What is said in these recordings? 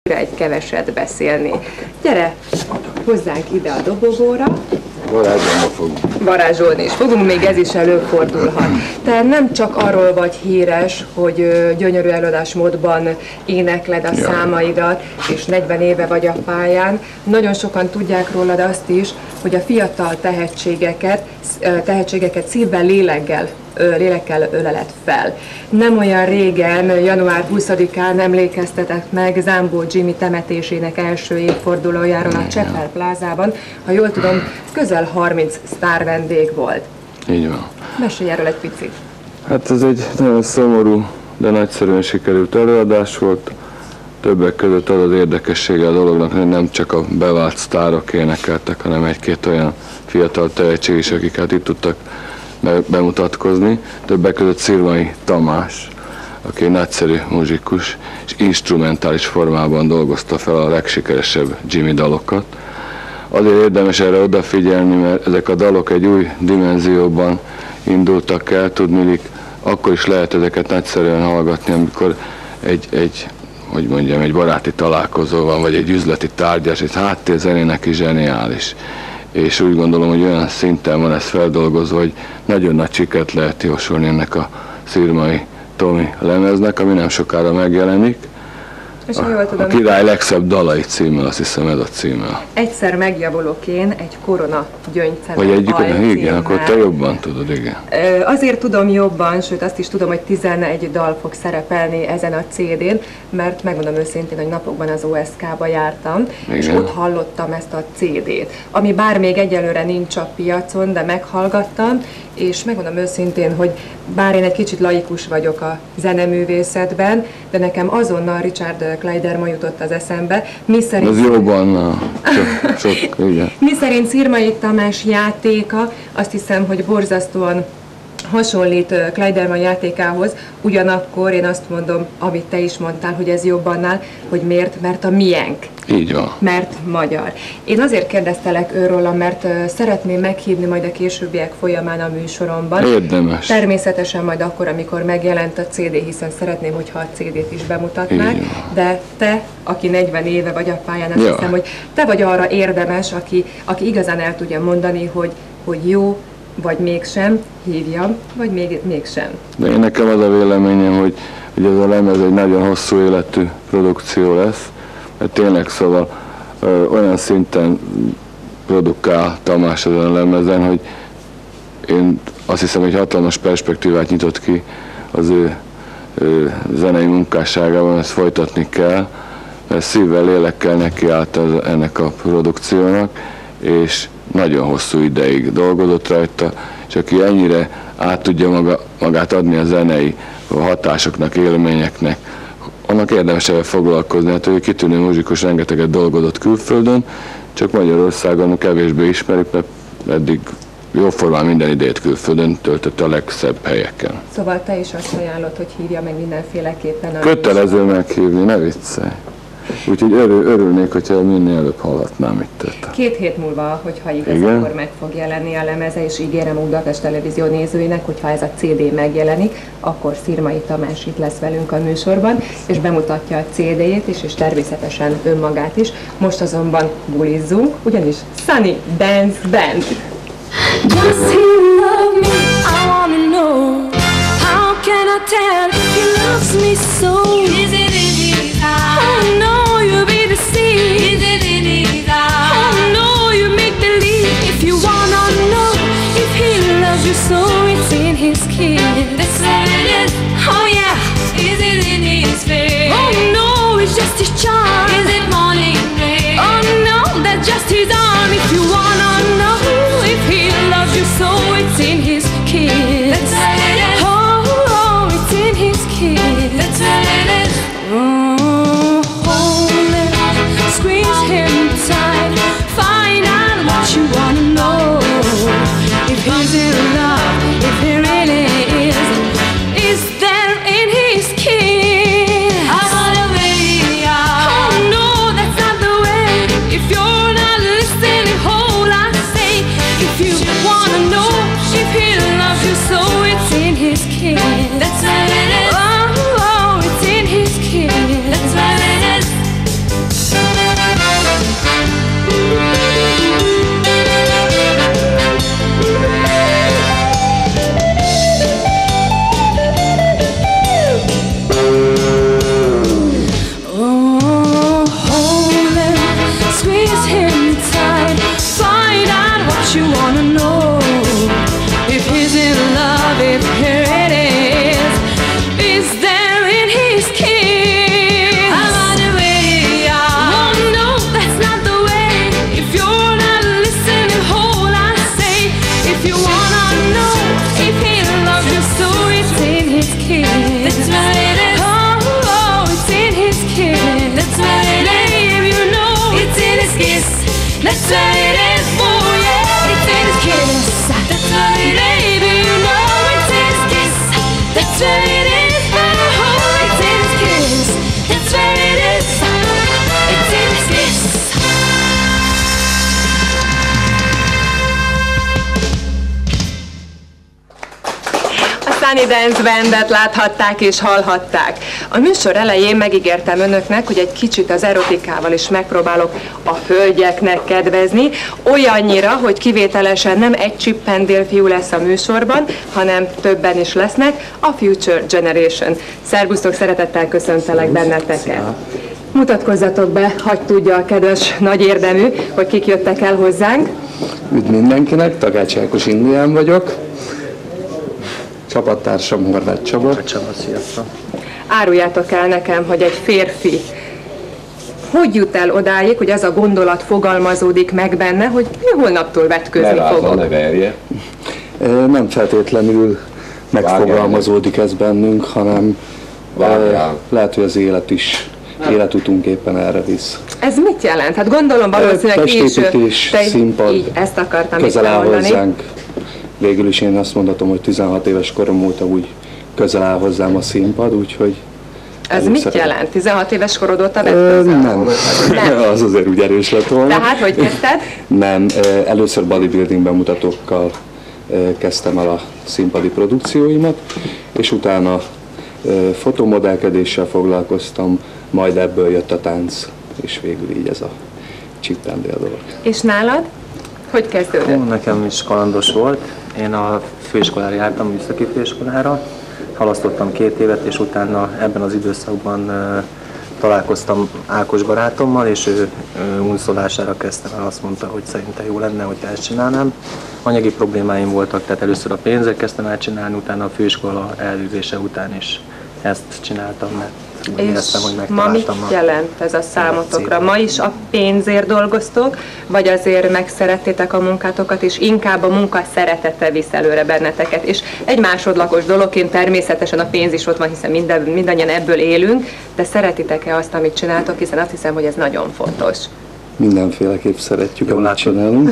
egy keveset beszélni. Gyere hozzánk ide a dobogóra. Varázsolni is fogunk, még ez is előfordulhat. Te nem csak arról vagy híres, hogy gyönyörű előadásmódban énekled a számaidat, és 40 éve vagy a pályán. Nagyon sokan tudják rólad azt is, hogy a fiatal tehetségeket szívvel, lélekkel öleled fel. Nem olyan régen, január 20-án emlékeztetek meg Zámbó Jimmy temetésének első évfordulójáról a Csepel plázában. Ha jól tudom, közel 30 sztár vendég volt. Így van. Mesélj erről egy picit. Hát ez egy nagyon szomorú, de nagyszerűen sikerült előadás volt. Többek között az az érdekessége a dolognak, hogy nem csak a bevált sztárok énekeltek, hanem egy-két olyan fiatal tehetség is, akik hát itt tudtak bemutatkozni. Többek között Szirmai Tamás, aki egy nagyszerű muzsikus, és instrumentális formában dolgozta fel a legsikeresebb Jimmy dalokat. Azért érdemes erre odafigyelni, mert ezek a dalok egy új dimenzióban indultak el, tudniillik, akkor is lehet ezeket nagyszerűen hallgatni, amikor egy baráti találkozó van, vagy egy üzleti tárgyás, egy háttérzenének is zseniális. És úgy gondolom, hogy olyan szinten van ez feldolgozva, hogy nagyon nagy sikert lehet jósolni ennek a Szirmai Tomi lemeznek, ami nem sokára megjelenik. És jól tudom, a Király legszebb dalai címmel, azt hiszem ez a címmel. Egyszer megjavulok én egy Korona gyöngyszeme. Vagy egyik, igen, akkor te jobban tudod, igen. Azért tudom jobban, sőt azt is tudom, hogy 11 dal fog szerepelni ezen a CD-n, mert megmondom őszintén, hogy napokban az OSK-ba jártam, igen. És ott hallottam ezt a CD-t, ami bár még egyelőre nincs a piacon, de meghallgattam, és megmondom őszintén, hogy bár én egy kicsit laikus vagyok a zeneművészetben, de nekem azonnal Richard Clayderman jutott az eszembe, Ez jóban, igen. Miszerint Szirmai Tamás játéka, azt hiszem, hogy borzasztóan hasonlít Clayderman játékához, ugyanakkor én azt mondom, amit te is mondtál, hogy ez jobban áll, hogy miért? Mert a miénk. Így van. Mert magyar. Én azért kérdeztelek őről, mert szeretném meghívni majd a későbbiek folyamán a műsoromban. Érdemes. Természetesen majd akkor, amikor megjelent a CD, hiszen szeretném, hogyha a CD-t is bemutatnák, de te, aki 40 éve vagy a pályán, azt hiszem, hogy te vagy arra érdemes, aki igazán el tudja mondani, hogy jó, vagy mégsem, hívjam, vagy mégsem. De én nekem az a véleményem, hogy ez a lemez egy nagyon hosszú életű produkció lesz, mert tényleg szóval olyan szinten produkál Tamás ezen a lemezen, hogy én azt hiszem, hogy hatalmas perspektívát nyitott ki az ő zenei munkásságában, ezt folytatni kell, mert szívvel, lélekkel nekiállt ennek a produkciónak, és nagyon hosszú ideig dolgozott rajta, és aki ennyire át tudja magát adni a zenei hatásoknak, élményeknek, annak érdemes ebben foglalkozni, hát ő kitűnő muzsikus, rengeteget dolgozott külföldön, csak Magyarországon kevésbé ismerik, mert eddig jóformán minden idejét külföldön töltött a legszebb helyeken. Szóval te is azt ajánlod, hogy hívja meg mindenféleképpen a kötelező meghívni, ne viccelj. Úgyhogy örülnék, hogyha minél előbb hallhatnám itt. 2 hét múlva, hogyha igaz, akkor meg fog jelenni a lemeze, és ígérem a Budapest Televízió nézőinek, hogyha ez a CD megjelenik, akkor Szirmai Tamás itt lesz velünk a műsorban, és bemutatja a CD-jét is, és természetesen önmagát is. Most azonban bulizzunk, ugyanis Sunny Dance Band. Does he love me? I wanna know. How can I tell if he loves me so? Is it in his eyes? Oh no, you be deceived. Is it in his eyes? Oh no, you make believe. If you wanna know if he loves you so, it's in his kiss. That's what it is. Oh yeah, is it in his face? Oh no, it's just his charm. Is it morning rain? Oh no, that's just his arm. If you wanna know if he loves you so, it's in his kiss. That's what it is. Oh, it's in his kiss. That's what it is. Sunny Dance Bandet láthatták és hallhatták. A műsor elején megígértem önöknek, hogy egy kicsit az erotikával is megpróbálok a hölgyeknek kedvezni, olyannyira, hogy kivételesen nem egy csippendél fiú lesz a műsorban, hanem többen is lesznek, a Future Generation. Szerbusztok, szeretettel köszöntelek benneteket. Mutatkozzatok be, hadd tudja a kedves nagy érdemű, hogy kik jöttek el hozzánk. Üdv mindenkinek, Takács Ákos Indián vagyok. Csapattársam Horváth Csaba. Sziasztok. Áruljátok el nekem, hogy egy férfi hogy jut el odáig, hogy az a gondolat fogalmazódik meg benne, hogy holnaptól vetközni fogok. Ne verje. Nem feltétlenül megfogalmazódik ez bennünk, hanem lehet, hogy az életutunk éppen erre visz. Ez mit jelent? Hát gondolom valószínűleg testépítés, színpad, így ezt akartam közel itt áll elmondani. hozzánk. Végül is én azt mondhatom, hogy 16 éves korom óta úgy közel áll hozzám a színpad, úgyhogy... Ez mit jelent? 16 éves korod óta vetközöl? Nem. Az azért úgy erős lett volna. Tehát, hogy kezdted? Nem, először bodybuilding bemutatókkal kezdtem el a színpadi produkcióimat, és utána fotomodellkedéssel foglalkoztam, majd ebből jött a tánc, és végül így ez a csippendél dolog. És nálad? Hogy kezdődött? Nekem is kalandos volt. Én a főiskolára jártam, műszaki főiskolára. Halasztottam 2 évet, és utána ebben az időszakban találkoztam Ákos barátommal, és ő unszolására kezdtem el, azt mondta, hogy szerintem jó lenne, hogy ezt csinálnám. Anyagi problémáim voltak, tehát először a pénzért kezdtem el csinálni, utána a főiskola elvégzése után is ezt csináltam, mert úgy éreztem, hogy ma mit megtaláltam jelent ez a számotokra? Ma is a pénzért dolgoztok, vagy azért megszerettétek a munkátokat, és inkább a munka szeretete visz előre benneteket? És egy másodlagos dologként természetesen a pénz is ott van, hiszen mindannyian ebből élünk, de szeretitek-e azt, amit csináltok, hiszen azt hiszem, hogy ez nagyon fontos. Mindenféleképp szeretjük, amit látod. csinálunk.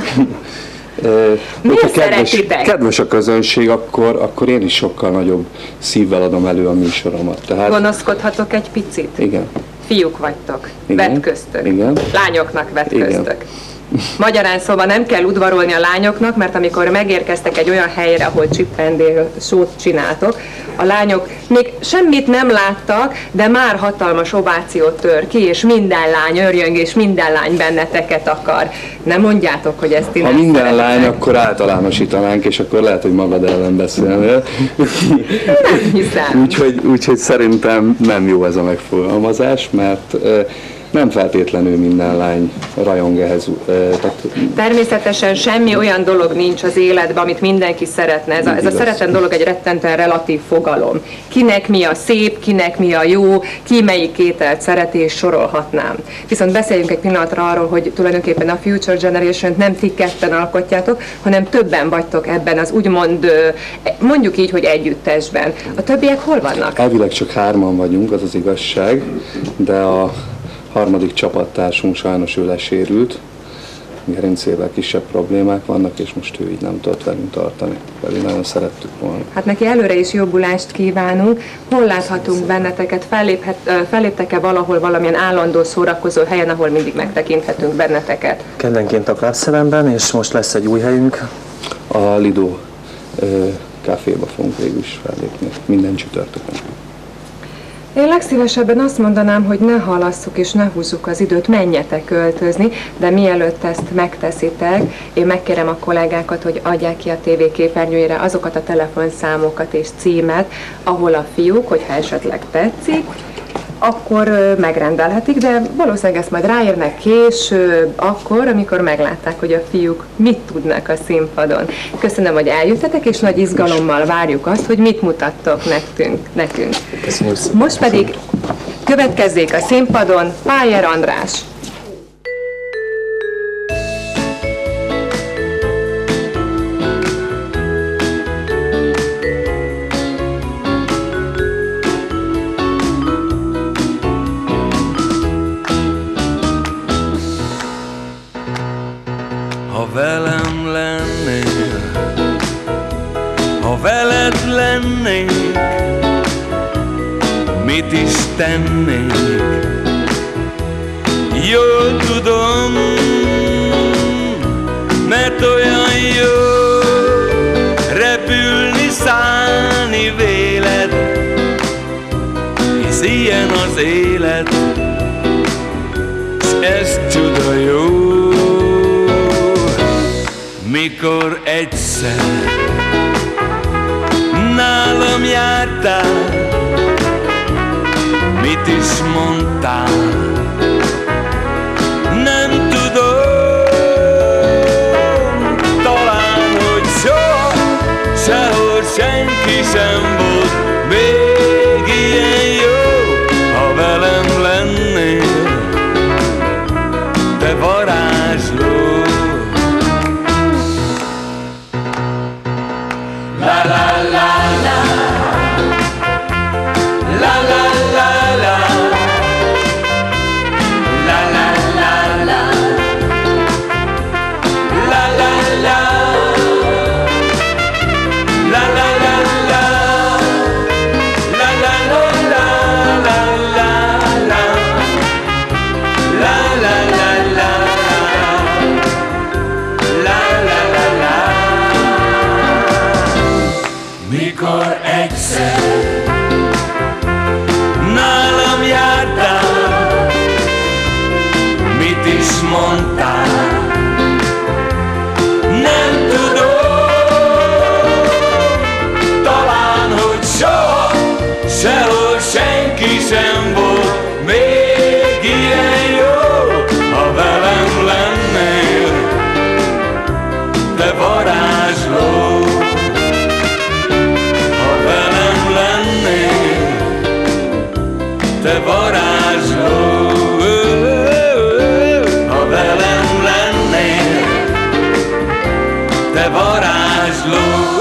Miért szeretitek? Kedves a közönség, akkor én is sokkal nagyobb szívvel adom elő a műsoromat. Tehát, Gonoszkodhatok egy picit? igen. Fiúk vagytok, Igen. vetköztök, Igen. lányoknak vetköztök. Igen. Magyarán szóval nem kell udvarolni a lányoknak, mert amikor megérkeztek egy olyan helyre, ahol csippendél sót csináltok, a lányok még semmit nem láttak, de már hatalmas ovációt tör ki, és minden lány örjöng, és minden lány benneteket akar. Nem mondjátok, hogy ezt ti Ha nem minden szeretitek? lány, akkor általánosítanánk, és akkor lehet, hogy magad ellen beszélnél. Nem hiszem. Úgyhogy szerintem nem jó ez a megfogalmazás, mert nem feltétlenül minden lány rajong ehhez. Természetesen semmi olyan dolog nincs az életben, amit mindenki szeretne. Ez a Igaz. szeretem dolog egy rettenten relatív fogalom. Kinek mi a szép, kinek mi a jó, ki melyik ételt szereti, és sorolhatnám. Viszont beszéljünk egy pillanatra arról, hogy tulajdonképpen a Future Generation-t nem ti ketten alkotjátok, hanem többen vagytok ebben az úgymond, mondjuk így, hogy együttesben. A többiek hol vannak? Elvileg csak 3-an vagyunk, az az igazság, de a harmadik csapattársunk sajnos ő lesérült, gerincével kisebb problémák vannak, és most ő így nem tudott velünk tartani, pedig nagyon szerettük volna. Hát neki előre is jobbulást kívánunk. Hol láthatunk benneteket? Felléptek-e valahol valamilyen állandó szórakozó helyen, ahol mindig megtekinthetünk benneteket? Kedvenként a Klapszeremben, és most lesz egy új helyünk. A Lido kávéba fogunk végül is fellépni, minden csütörtökön. Én legszívesebben azt mondanám, hogy ne halasszuk és ne húzzuk az időt, menjetek költözni, de mielőtt ezt megteszitek, én megkérem a kollégákat, hogy adják ki a tévé képernyőjére azokat a telefonszámokat és címet, ahol a fiúk, hogyha esetleg tetszik, akkor megrendelhetik, de valószínűleg ezt majd ráérnek később, akkor, amikor meglátták, hogy a fiúk mit tudnak a színpadon. Köszönöm, hogy eljöttetek, és nagy izgalommal várjuk azt, hogy mit mutattok nekünk. Köszönjük szépen. Most pedig következzék a színpadon Pájer András. Ha velem lennél, ha veled lennék, mit is tennék? Jól tudom, mert olyan jó repülni, szállni végig. ilyen az élet, s ez csuda jó. Mikor egyszer nálam jártál, mit is mondtál, nem tudom, talán, hogy soha, sehol senki sem volt még ilyen jó. Ha velem lennél, te varázsló. La la la la, la la la la, la la la la, la la la, la la la la, la la la la, la la la la, la la la la. Mikor egyszer nálam jártál, mit is mondtál, nem tudom, talán, hogy soha, sehol senki sem volt még ilyen jó. Ha velem lennél, te varázsló. Te varázsló, ha velem lennél, te varázsló.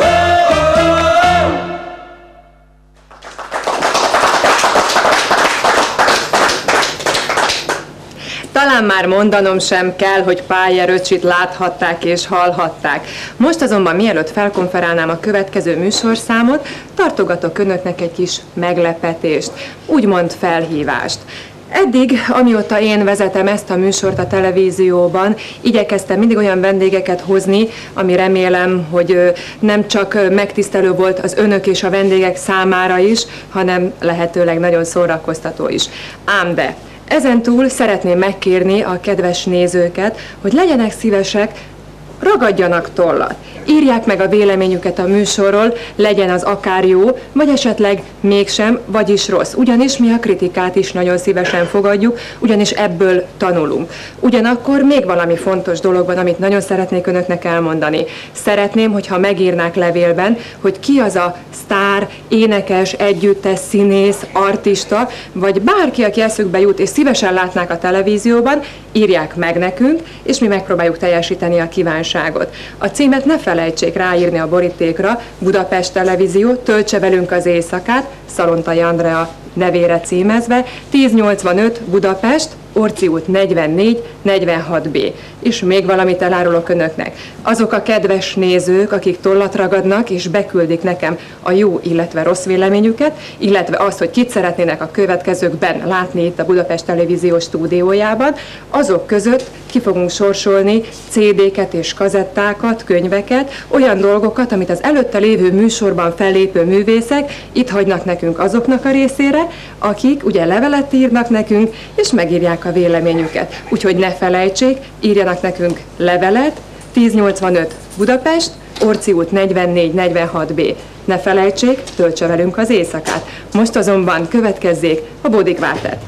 Talán már mondanom sem kell, hogy Pájer öcsit láthatták és hallhatták. Most azonban mielőtt felkonferálnám a következő műsorszámot, tartogatok önöknek egy kis meglepetést, úgymond felhívást. Eddig, amióta én vezetem ezt a műsort a televízióban, igyekeztem mindig olyan vendégeket hozni, ami remélem, hogy nem csak megtisztelő volt az önök és a vendégek számára is, hanem lehetőleg nagyon szórakoztató is. Ám de ezentúl szeretném megkérni a kedves nézőket, hogy legyenek szívesek, ragadjanak tollat. Írják meg a véleményüket a műsorról, legyen az akár jó, vagy esetleg mégsem, vagyis rossz. Ugyanis mi a kritikát is nagyon szívesen fogadjuk, ugyanis ebből tanulunk. Ugyanakkor még valami fontos dolog van, amit nagyon szeretnék önöknek elmondani. Szeretném, hogyha megírnák levélben, hogy ki az a sztár, énekes, együttes, színész, artista, vagy bárki, aki eszükbe jut, és szívesen látnák a televízióban, írják meg nekünk, és mi megpróbáljuk teljesíteni a kívánságot. A címet ne felejtsék ráírni a borítékra, Budapest Televízió, töltse velünk az éjszakát, Szalontai Andrea nevére címezve, 1085 Budapest, Orci út 44, 46B. És még valamit elárulok önöknek. Azok a kedves nézők, akik tollat ragadnak és beküldik nekem a jó, illetve rossz véleményüket, illetve azt, hogy kit szeretnének a következőkben látni itt a Budapest Televízió stúdiójában, azok között ki fogunk sorsolni CD-ket és kazettákat, könyveket, olyan dolgokat, amit az előtte lévő műsorban fellépő művészek itt hagynak nekünk azoknak a részére, akik ugye levelet írnak nekünk, és megírják a véleményüket. Úgyhogy ne felejtsék, írjanak nekünk levelet, 1085 Budapest, Orci út 44-46B. Ne felejtsék, töltse velünk az éjszakát. Most azonban következzék a Bódi Kvártett.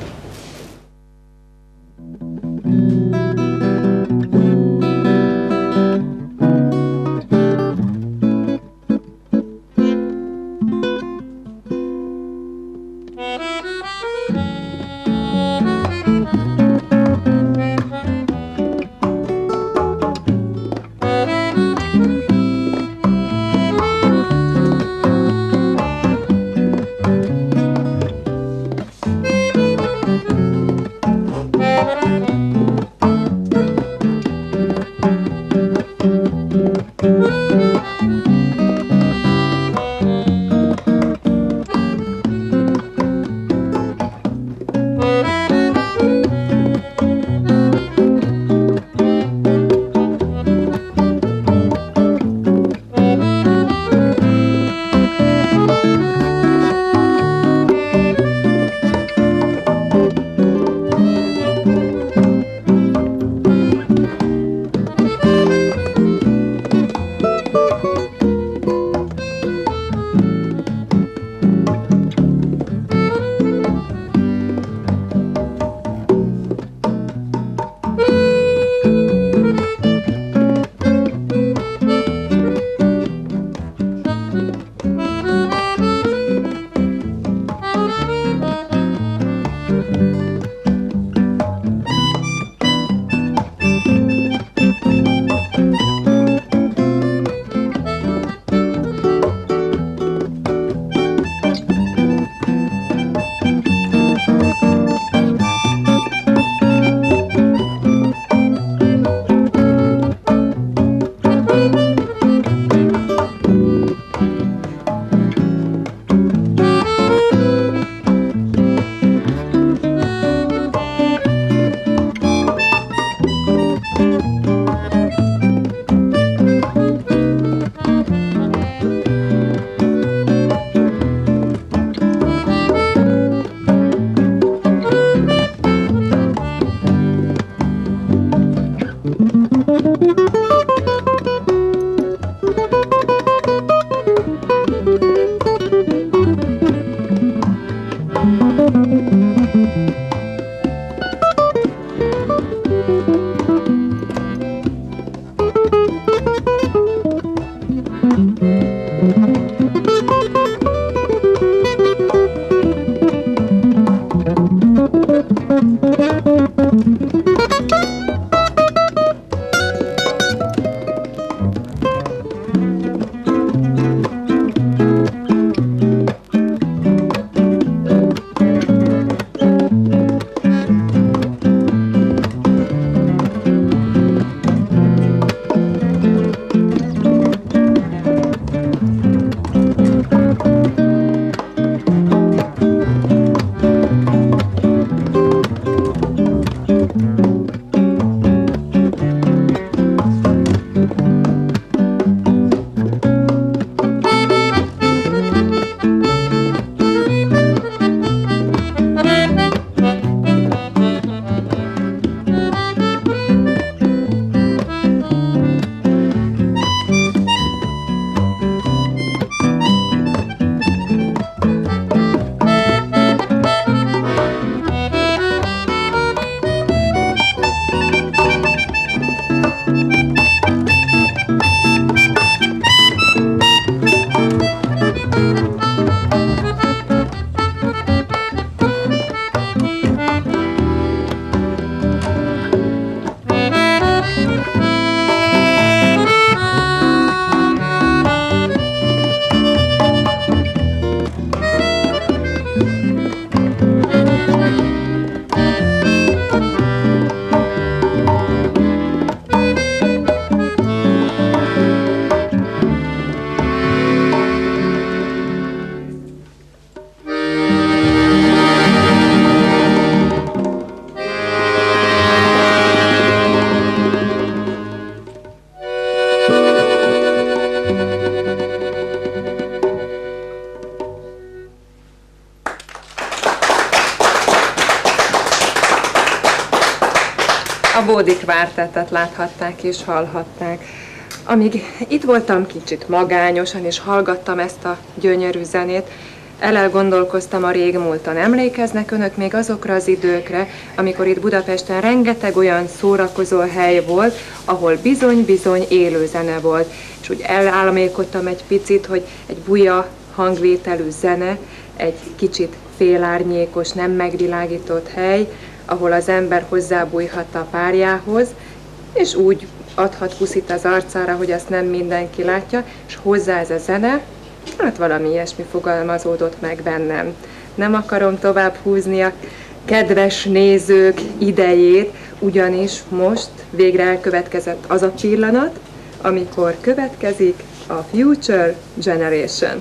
A Bódi Kvártettet láthatták és hallhatták. Amíg itt voltam, kicsit magányosan, és hallgattam ezt a gyönyörű zenét, elgondolkoztam a régmúlton. Emlékeznek önök még azokra az időkre, amikor itt Budapesten rengeteg olyan szórakozó hely volt, ahol bizony-bizony élő zene volt. És úgy elálmélkodtam egy picit, hogy egy buja hangvételű zene, egy kicsit félárnyékos, nem megvilágított hely, ahol az ember hozzábújhat a párjához, és úgy adhat puszit az arcára, hogy azt nem mindenki látja, és hozzá ez a zene, hát valami ilyesmi fogalmazódott meg bennem. Nem akarom tovább húzni a kedves nézők idejét, ugyanis most végre elkövetkezett az a pillanat, amikor következik a Future Generation.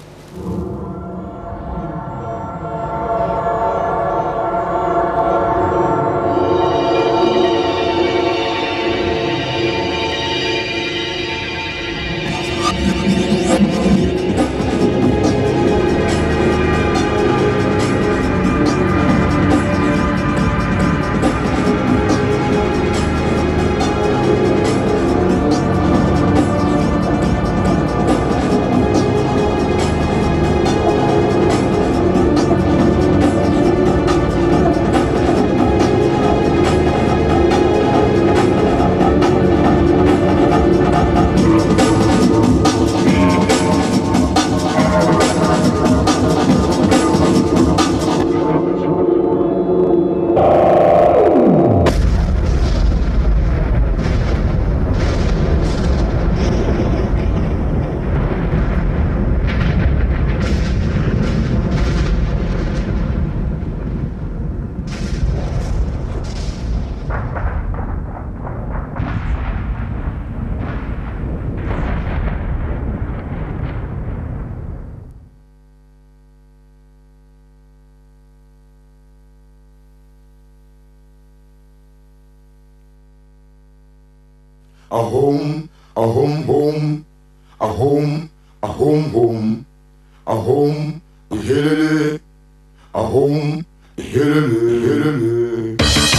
A home, a home, home, a home, a home, home, a home, helele, a home, helele, helele.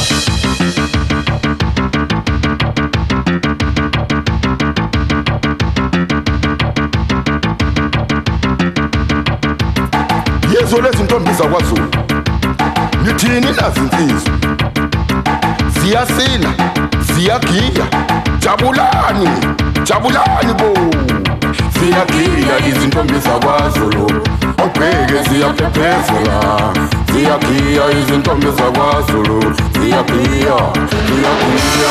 Yezo lezintombi zakwaZulu nithini nazinsizwa ziyasina ziyagiya jabulani jabulani bo ziyagiya izintombi zakwaZulu obheke ziyaphephezela ziyagiya izintombi zakwaZulu ziyagiya ziyagiya.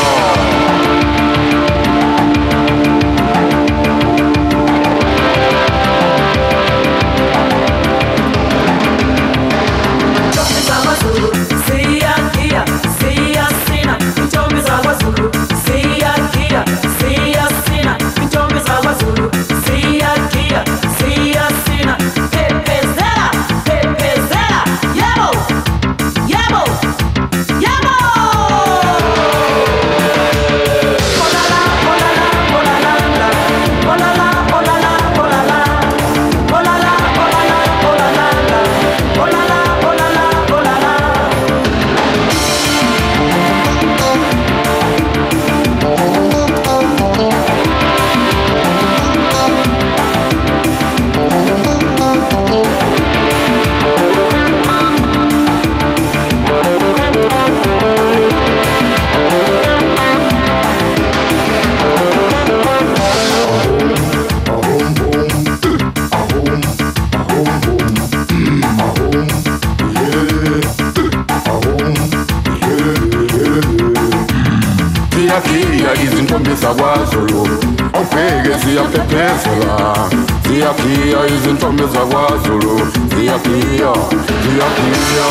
Ziyagiya izintombi zakwaZulu obheke ziyaphephezela ziyagiya izintombi zakwaZulu ziyagiya ziyagiya.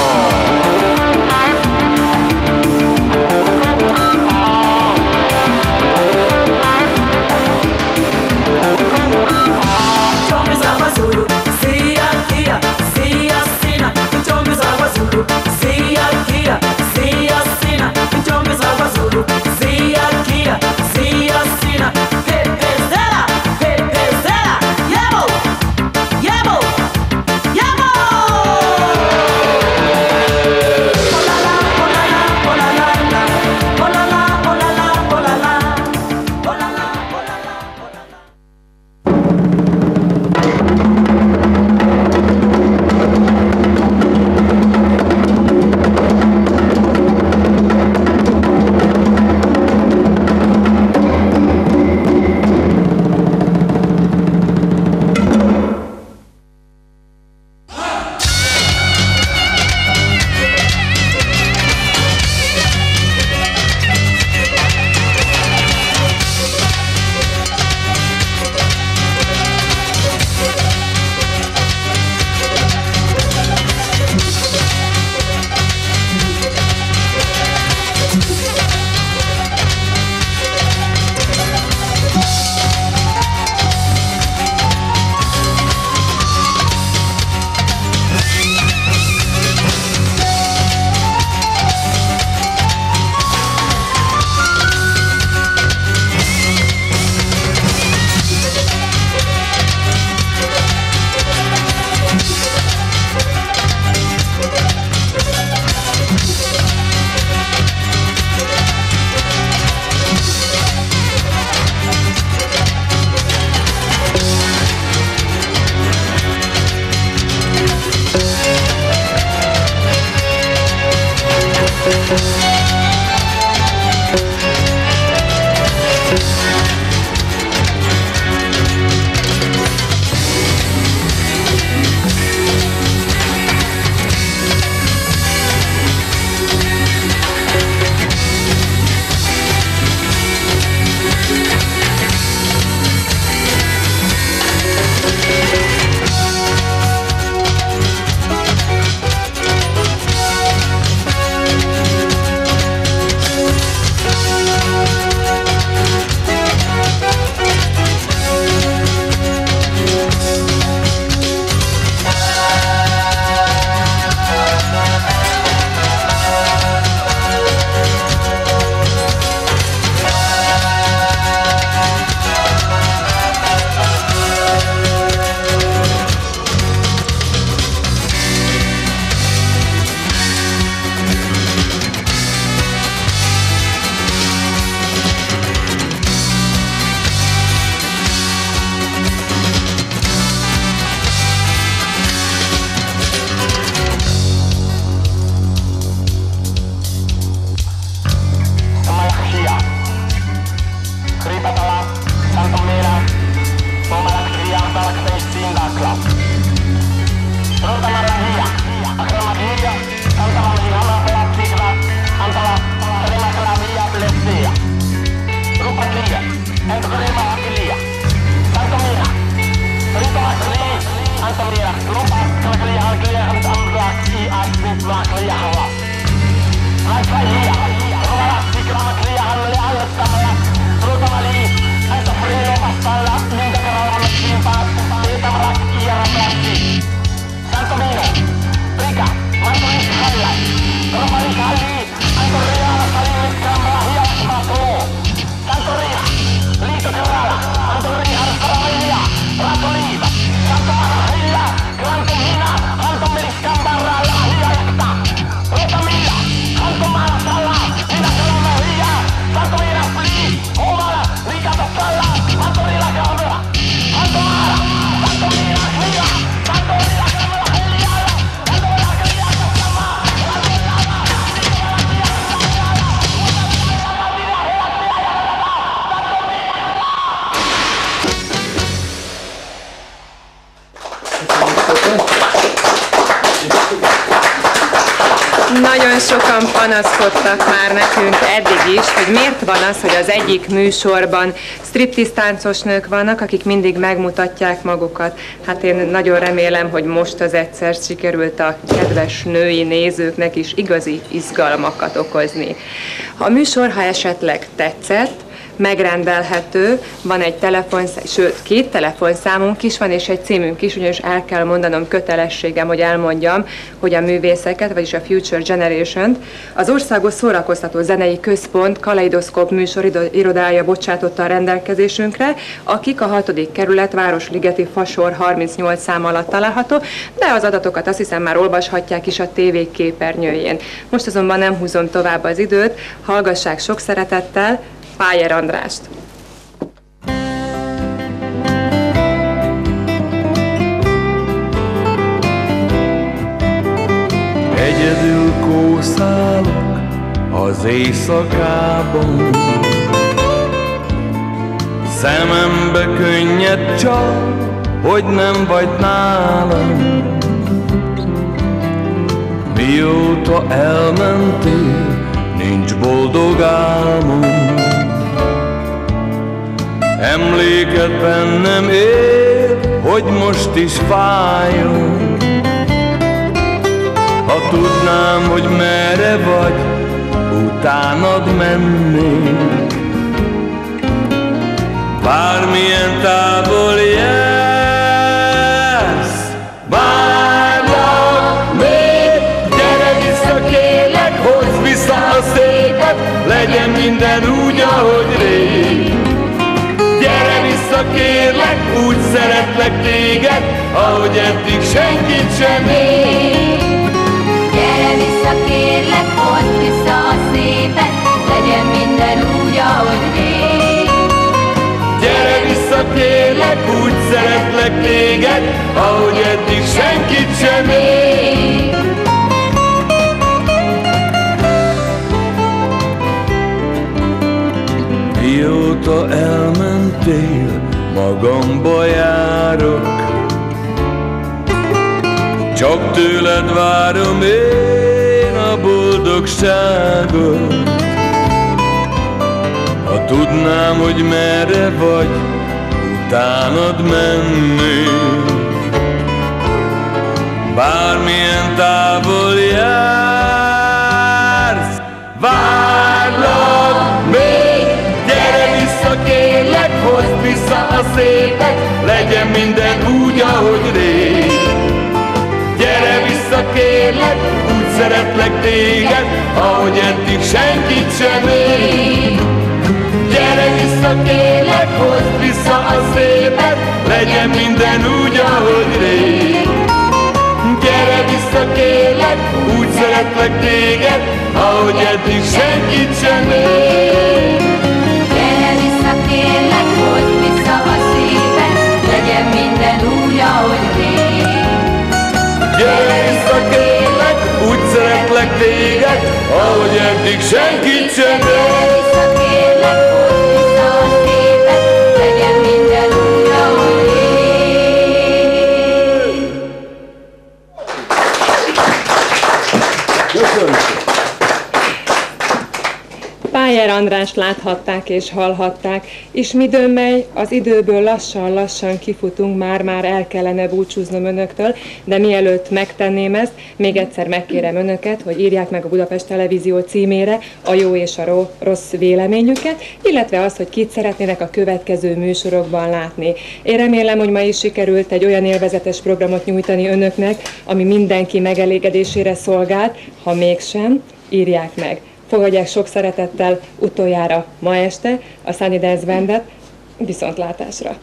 Nagyon sokan panaszkodtak már nekünk eddig is, hogy miért van az, hogy az egyik műsorban striptease táncos nők vannak, akik mindig megmutatják magukat. Hát én nagyon remélem, hogy most az egyszer sikerült a kedves női nézőknek is igazi izgalmakat okozni. A műsor, ha esetleg tetszett, megrendelhető, van egy sőt, 2 telefonszámunk is van, és egy címünk is, ugyanis el kell mondanom, kötelességem, hogy elmondjam, hogy a művészeket, vagyis a Future Generation-t az Országos Szórakoztató Zenei Központ Kaleidoszkóp műsor irodája bocsátotta a rendelkezésünkre, akik a 6. kerület Városligeti Fasor 38 szám alatt található, de az adatokat azt hiszem már olvashatják is a tévék képernyőjén. Most azonban nem húzom tovább az időt, hallgassák sok szeretettel Pájer Andrást. Egyedül kószálok az éjszakában, szemembe könnyed csal, hogy nem vagy nálam. Mióta elmentél, nincs boldog álmom. Emléked bennem él, hogy most is fájjon. Ha tudnám, hogy merre vagy, utánad mennék. Bármilyen távol jársz, várlak még. Gyere vissza, kérlek, hozd vissza a szépet, legyen minden úgy, ahogy rég. Gyere vissza, kérlek, úgy szeretlek téged, ahogy eddig senkit sem ég. Gyere vissza, kérlek, hozd vissza a szépet, legyen minden úgy, ahogy rég. Gyere vissza, kérlek, úgy szeretlek téged, ahogy eddig senkit sem ég. Mióta elmentél, magamba járok, csak tőled várom én a boldogságot. Ha tudnám, hogy merre vagy, utánad mennék. Bármilyen távol jársz, várlak még. Gyere vissza, kérlek, hozd vissza a szépet, legyen minden úgy, ahogy rég. Gyere vissza, kérlek, úgy szeretlek téged, ahogy eddig senkit sem ég. Gyere vissza, kérlek, hozd vissza a szépet, legyen minden úgy, ahogy rég. Gyere vissza, kérlek, úgy szeretlek téged, ahogy eddig senkit sem ég. Gyere vissza, kérlek, hozd vissza a szépet, legyen minden úgy, ahogy rég. Gyere vissza, kérlek, úgy szeretlek téged, ahogy eddig senkit sem ég. Pájer András most láthatták és hallhatták, és midőn mely, az időből lassan-lassan kifutunk, már el kellene búcsúznom önöktől, de mielőtt megtenném ezt, még egyszer megkérem önöket, hogy írják meg a Budapest Televízió címére a jó és a rossz véleményüket, illetve azt, hogy kit szeretnének a következő műsorokban látni. Én remélem, hogy ma is sikerült egy olyan élvezetes programot nyújtani önöknek, ami mindenki megelégedésére szolgált, ha mégsem, írják meg. Fogadják sok szeretettel utoljára ma este a Sunny Dance Bandet, viszontlátásra!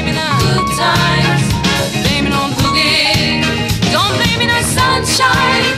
Sunshine.